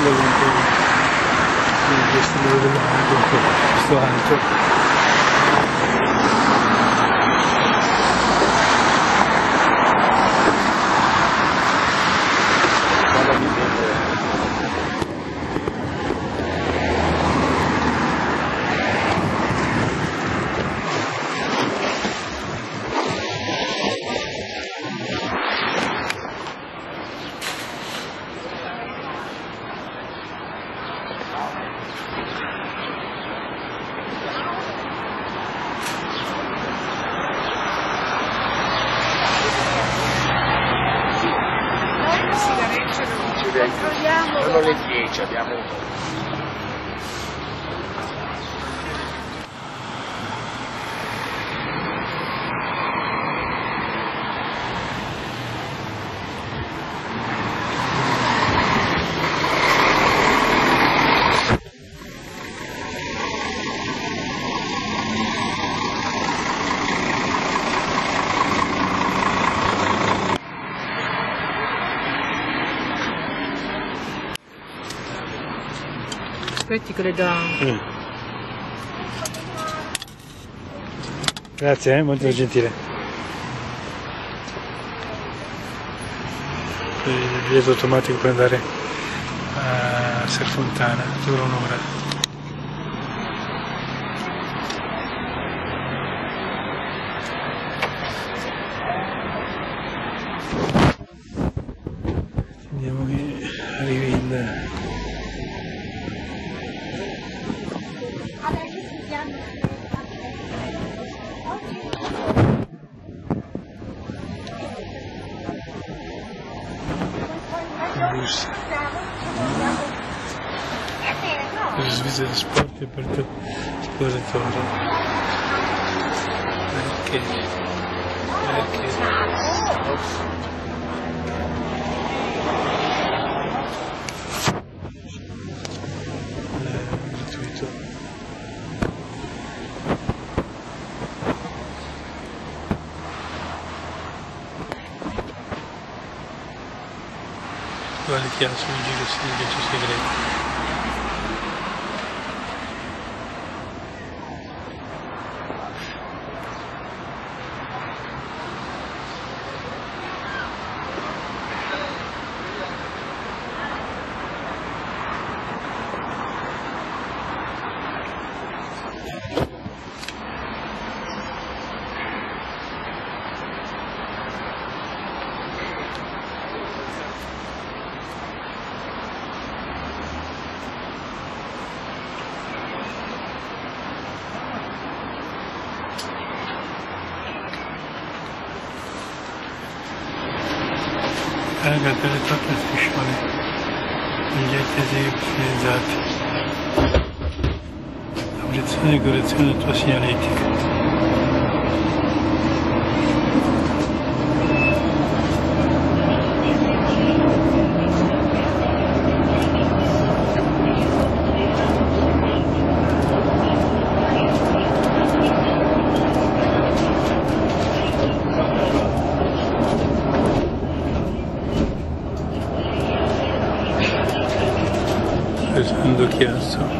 questo alto. Sono le 10, abbiamo Aspetti che le dà. Grazie, molto gentile. Il biglietto automatico per andare a Serfontana, dura un'ora. Vediamo che arrivi il... bus per Svizia di Sport e Porto Sporatore. Perché gratuito. Quale chiaro sul giro segreti. Carga delle tappe striscione, biglietti utilizzati, abolizione e correzione della tua segnaletica. Usando chiasso.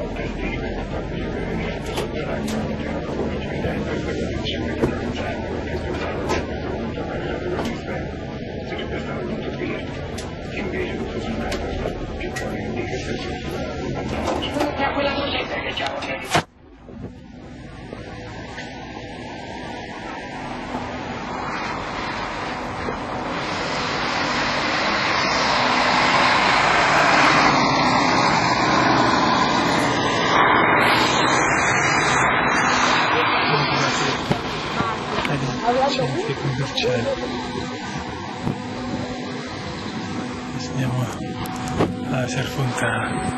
Centri commerciali. Andiamo alla Serfontana.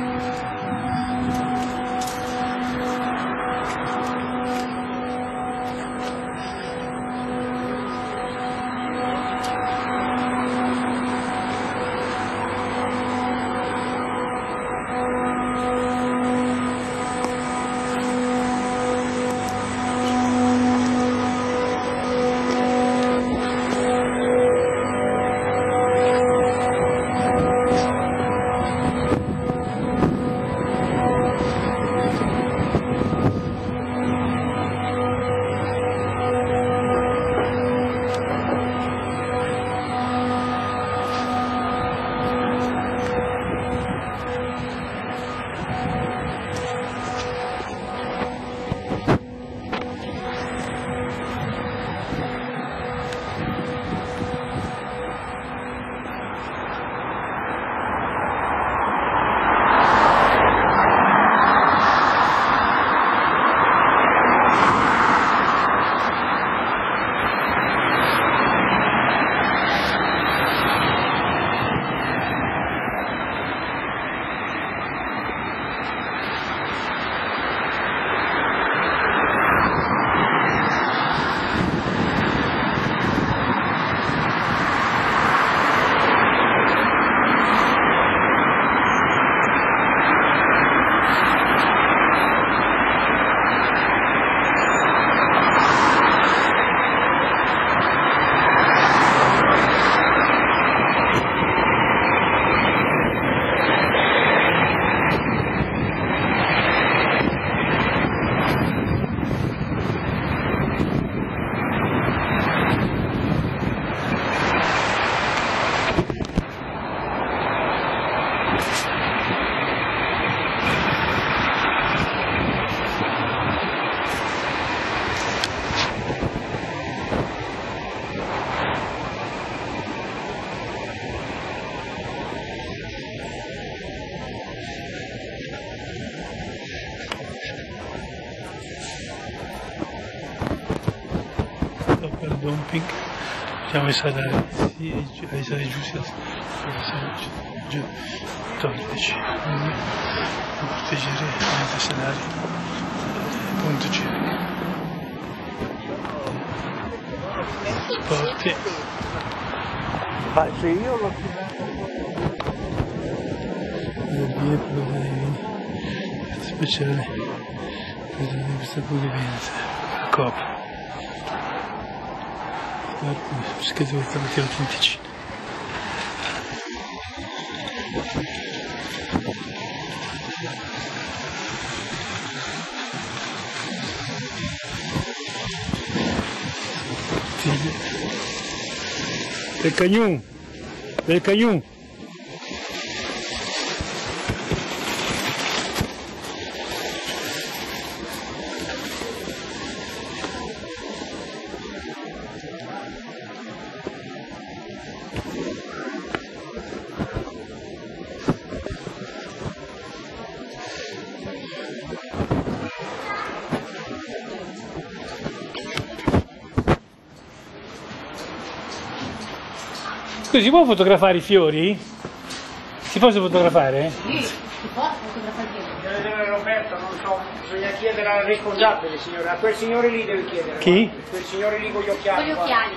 Dumping, facciamo esalare, sì, esalare giù, giù, toglierci, proteggere gli esalari, punto C. Sporti. Se io l'ho Via Proveni, speciale, questa convivenza, Copa. Schedule la autentici. Del Cagnon, del Cagnon. Scusi, si può fotografare i fiori? Si può fotografare? Sì, si può fotografare i fiori. deve tenere Roberto, non so, bisogna chiedere al responsabile, signore, a quel signore lì deve chiedere. Chi? Guarda, quel signore lì con gli occhiali. Con gli occhiali.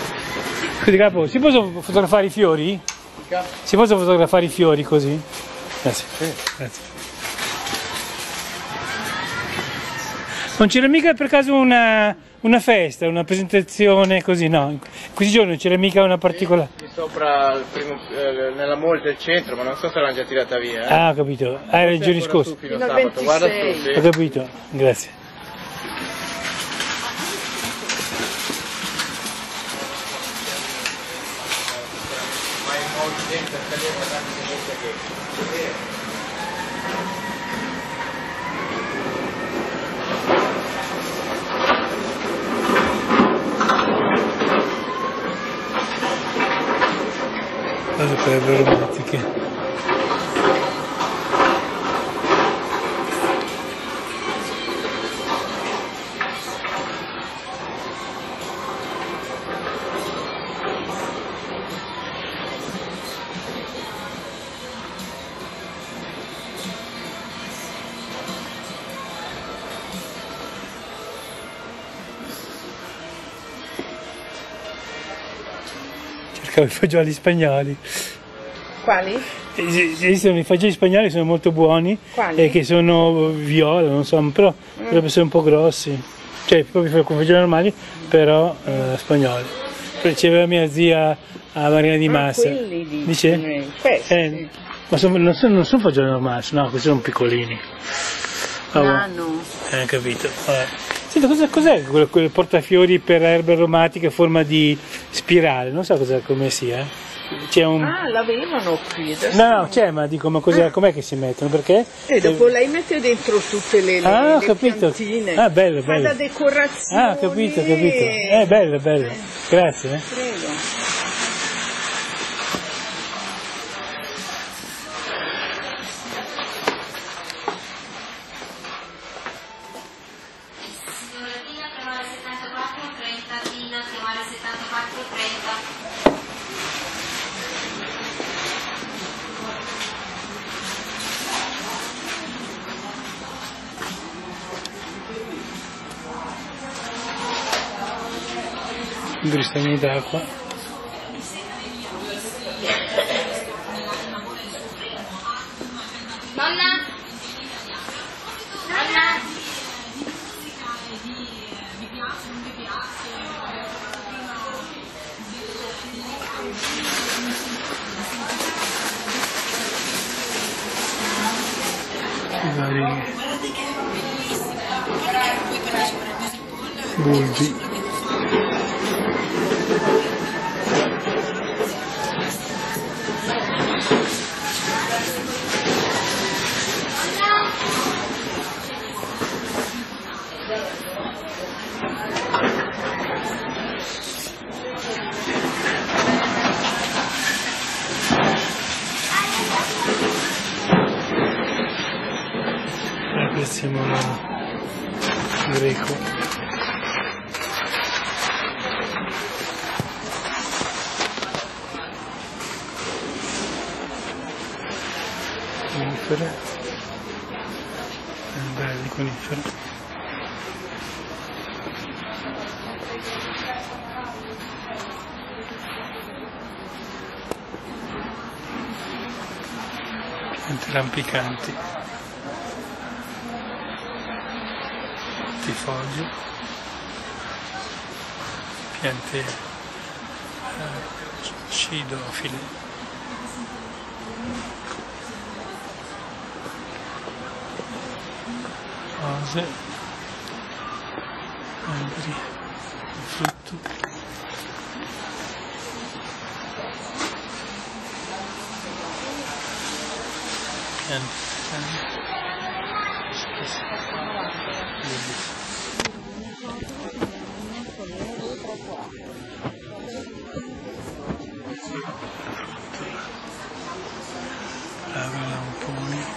Scusi capo, si possono fotografare i fiori? Si possono fotografare i fiori così? Grazie. Grazie. Non c'era mica per caso una festa, una presentazione così, no? In questi giorni non c'era mica una particolare... Sì, sopra nella mall del centro, ma non so se l'hanno già tirata via. Ah, ho capito. Ah, era il giorno scorso. Fino a sabato. Guarda su, sì. Ho capito, grazie. Ma in molti gente a vedere, guardate che Cose per le romantiche. Cercavo i fagioli spagnoli. Quali? Esistono i fagioli spagnoli che sono molto buoni. Quali? E che sono viola, non so, però dovrebbero essere un po' grossi. Cioè, proprio con fagioli normali, però spagnoli. Riceveva mia zia a Marina di Massa. Quelli Dice? Questi. Ma non sono fagioli normali, no, questi sono piccolini. Nano. Capito. Senti, cos'è quel portafiori per erbe aromatiche a forma di spirale? Non so come sia. C'è un... Ah, l'avevano qui. No, c'è, ma dico, ma com'è che si mettono? Perché? E dopo lei mette dentro tutte le ho capito. piantine. Ah, bello, Fa bello. da decorazione. Ah, capito. Bello. Grazie. Prego. Un bristagno d'acqua. Nonna? Vari bulbi. Siamo greco. Conifere. Belli conifere. Piante rampicanti. Foglie, piante cidofile, rose, alberi, frutto, piante. Lamponi.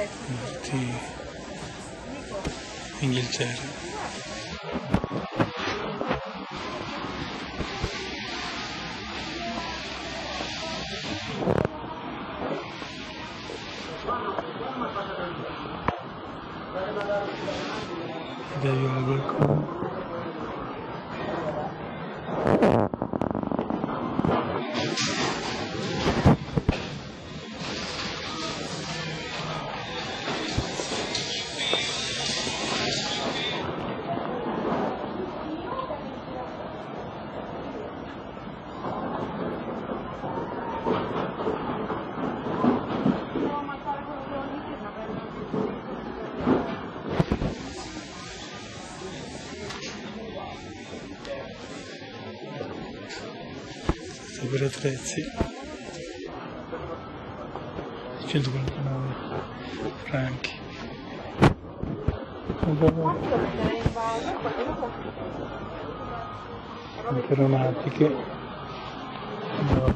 Tutti Inghilterra. Vediamo qualcuno. Per attrezzi 149 franchi. Anche aromatiche no.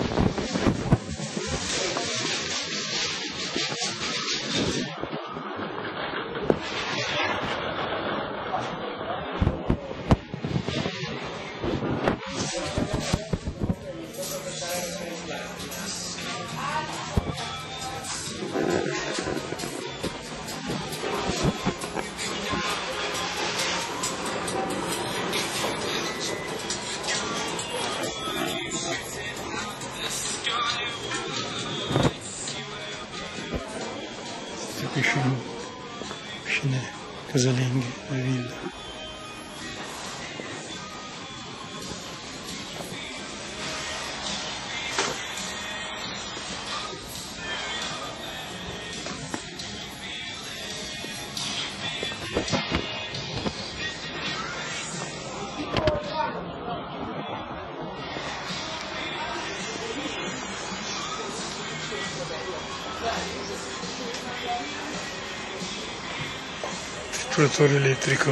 Piscine casalinghe, le ville. Frullatore elettrico.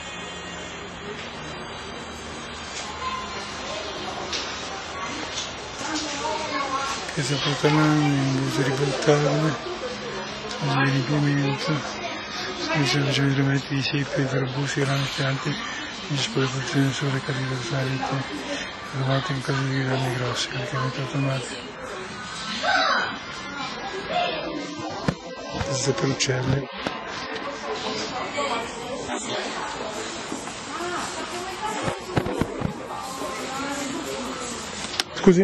Chiesa portolana, imbuto ribaltabile, di riempimento, servizio di metri di siepe per busti grandi pianti, disposizione sulle cattive salite, aromati in caso di grandi grossi, caricamento automatico. Testa per uccelli. Scusi.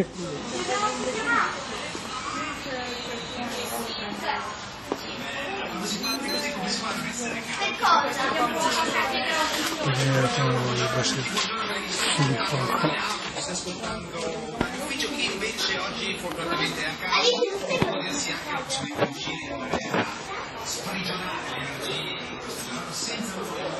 Ufficio che invece oggi fortunatamente è a casa, può godersi anche la possibilità di uscire sprigionare senza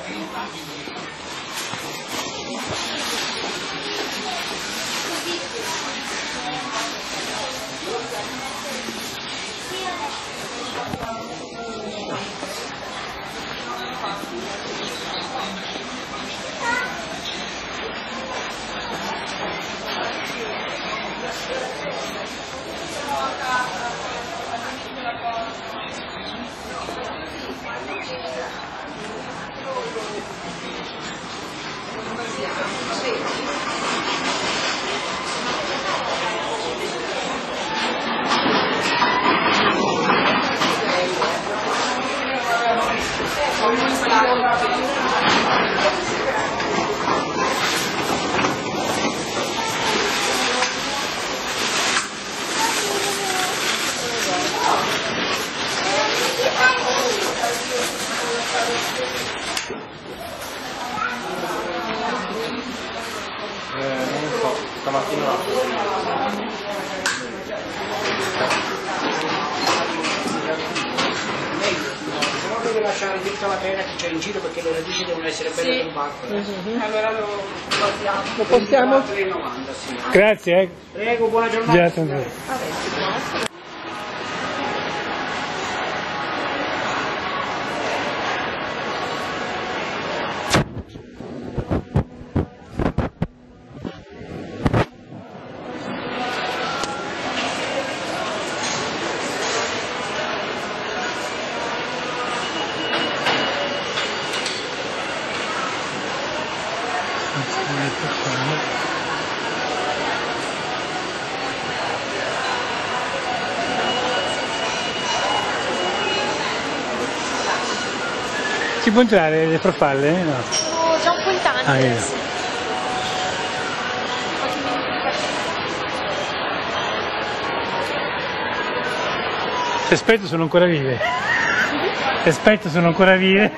non so, stamattina no. Non deve lasciare tutta la terra che c'è in giro perché le radici devono essere belle compatte. Allora lo possiamo? 3,90 sì. Grazie. Prego, buona giornata. Già, Si può entrare le farfalle? No. Sono già un po' in tanti adesso. Ti aspetto, sono ancora vive. Ti aspetto, sono ancora vive.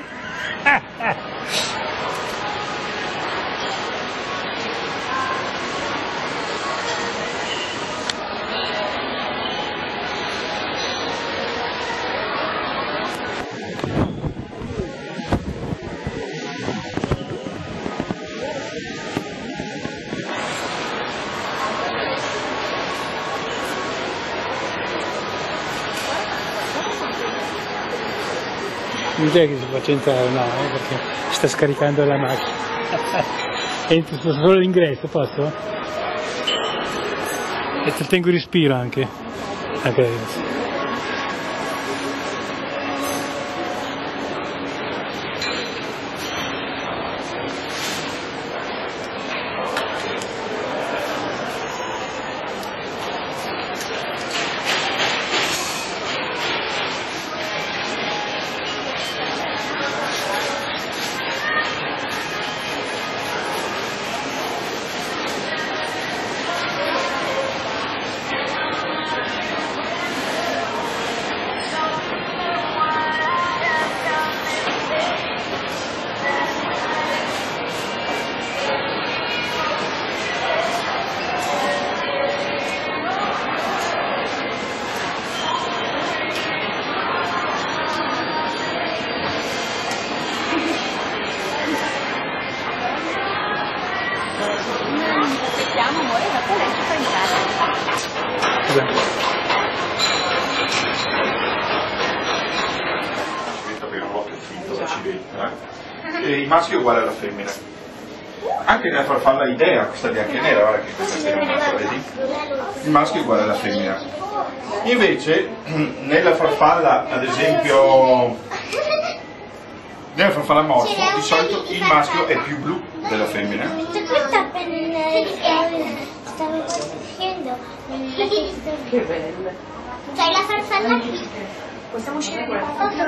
Non c'è che si faccia entrare, no, perché sta scaricando la macchina. Entro solo l'ingresso, posso? E ti tengo il respiro anche. Ok. Aspettiamo, amore, dopo lei ci fa entrare. Il maschio è uguale alla femmina. Anche nella farfalla idea, questa bianca e nera, guarda che questa è sterminata, vedi? Il maschio è uguale alla femmina. Invece, nella farfalla, ad esempio, nella farfalla morfo, di solito il maschio è più blu della femmina. Stavo facendo che bello. C'hai la farfalla qui. Possiamo uscire qua?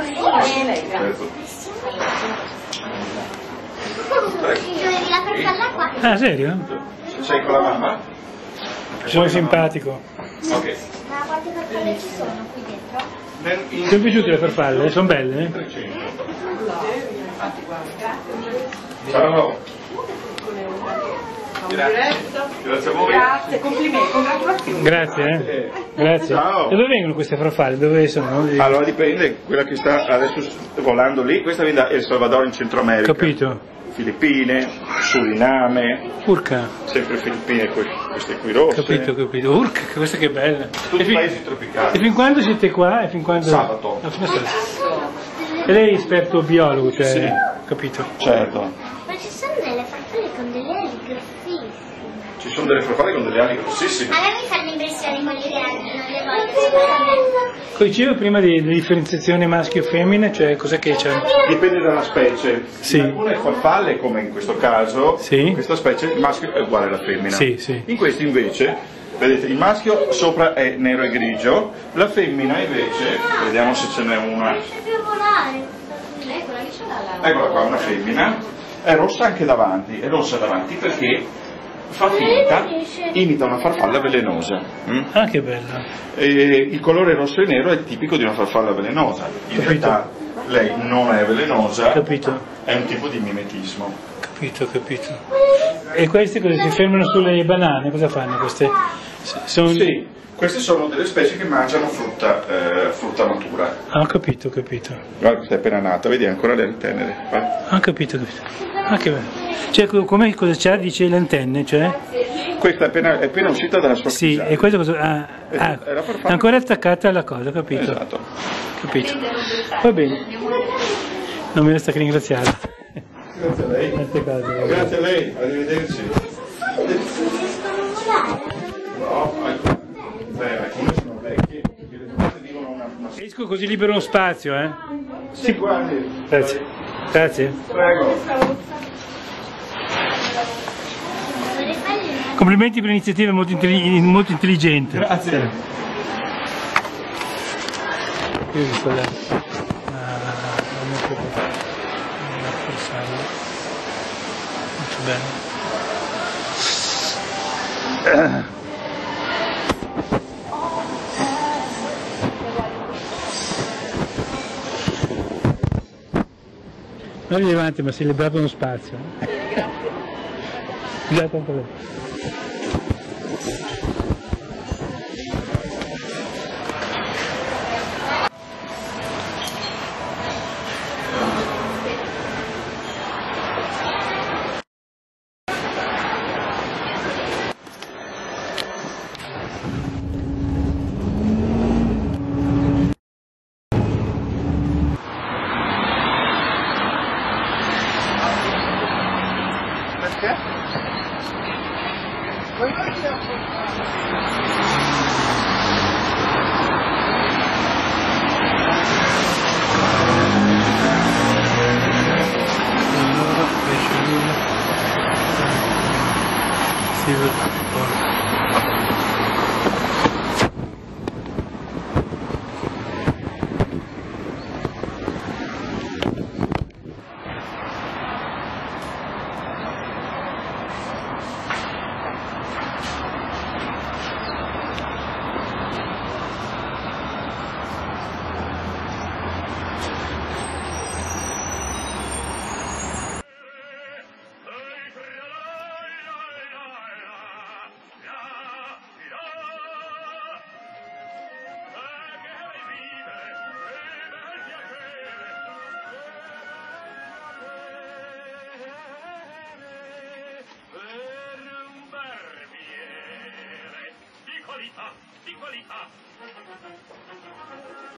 Vedi la farfalla qua? Ah, serio? Sei con la mamma? Sono simpatico. Ok. Ma quante farfalle ci sono qui dentro? Ti sono piaciute le farfalle? Sono belle? Ciao. Grazie a voi. Grazie, complimenti, congratulazioni. Grazie, Grazie. Ciao. E dove vengono queste farfalle? Dove sono? Allora dipende, quella che sta adesso volando lì, questa viene da El Salvador in Centro America. Capito. Filippine, Suriname, Urca. sempre Filippine, queste qui rosse. Capito. Urca, questa che bella. Tutti i paesi tropicali. E fin quando siete qua? E fin quando... Sabato. No, fino a sabato. E lei è esperto biologo, cioè... Sì. Capito. Certo. Ma ci sono delle farfalle con delle ali grossissime. Ci sono delle farfalle con delle ali grossissime. A me mi fanno impressione con le ali, non le voglio sicuramente. Dicevo prima di differenziazione maschio e femmine, cioè cos'è che c'è? Dipende dalla specie. Sì. In alcune farfalle, come in questo caso, Sì. in questa specie il maschio è uguale alla femmina. Sì, sì. In questi invece, vedete, il maschio sopra è nero e grigio, la femmina invece, vediamo se ce n'è una. Non riesce più a volare. Eccola qua, una femmina, è rossa anche davanti, è rossa davanti perché fa finta, imita una farfalla velenosa. Ah, che bella. E il colore rosso e nero è tipico di una farfalla velenosa. In Capito. realtà lei non è velenosa, Capito. è un tipo di mimetismo. Capito. E queste cosa si fermano sulle banane? Cosa fanno queste? Sono... Sì, queste sono delle specie che mangiano frutta matura. Ah, ho capito. Guarda, questa è appena nata, vedi ancora le tenere. Guarda. Ah, capito. Ah, che bello. Cioè, come cosa c'ha? Dice le antenne, cioè? Questa è appena uscita dalla sua Sì, crisale. e questo cosa... Ah, È la farfalla. è ancora attaccata alla cosa, capito? Esatto. Capito. Va bene. Non mi resta che ringraziarla. Grazie a lei. Tante cose. Grazie a lei, arrivederci. No, alcune sono vecchie, perché le specie vivono una... Esco così libero uno spazio, eh? Sì, guardi. Grazie. Prego. Complimenti per l'iniziativa molto intelligente. Grazie. Io vi sto là. Non mi preoccupare. farlo molto bene. Non vieni avanti, ma si è liberato uno spazio. Già tanto lei. Perché? Allora, fece lui. Sì, Di qualità!